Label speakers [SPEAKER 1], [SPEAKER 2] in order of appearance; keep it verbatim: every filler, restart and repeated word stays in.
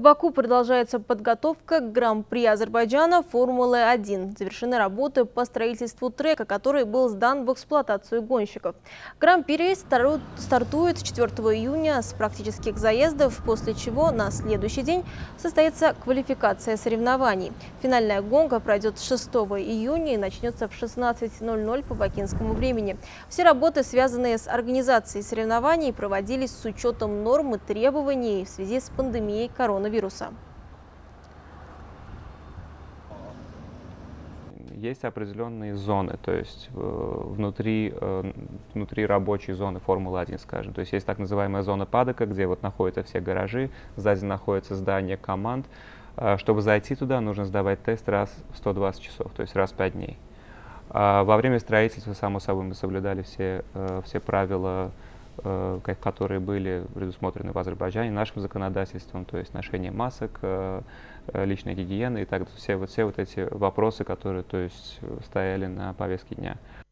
[SPEAKER 1] Баку продолжается подготовка к Гран-при Азербайджана Формулы один. Завершены работы по строительству трека, который был сдан в эксплуатацию гонщиков. Гран-при стартует четвёртого июня с практических заездов, после чего на следующий день состоится квалификация соревнований. Финальная гонка пройдет шестого июня и начнется в шестнадцать ноль ноль по бакинскому времени. Все работы, связанные с организацией соревнований, проводились с учетом норм и требований в связи с пандемией коронавируса.
[SPEAKER 2] Есть определенные зоны, то есть внутри, внутри рабочей зоны Формулы один, скажем. То есть есть так называемая зона падока, где вот находятся все гаражи, сзади находится здание команд. Чтобы зайти туда, нужно сдавать тест раз в сто двадцать часов, то есть раз в пять дней. Во время строительства, само собой, мы соблюдали все, все правила, которые были предусмотрены в Азербайджане нашим законодательством, то есть ношение масок, личная гигиена и так далее. Все вот, все вот эти вопросы, которые, то есть, стояли на повестке дня.